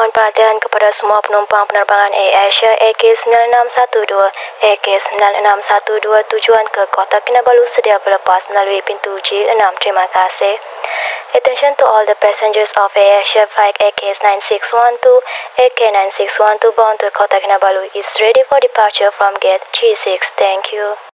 Mohon perhatian kepada semua penumpang penerbangan Air Asia AK9612, AK9612 tujuan ke Kota Kinabalu sedia berlepas melalui pintu G6. Terima kasih. Attention to all the passengers of Air Asia flight AK9612, AK9612 bound to Kota Kinabalu is ready for departure from gate G6. Thank you.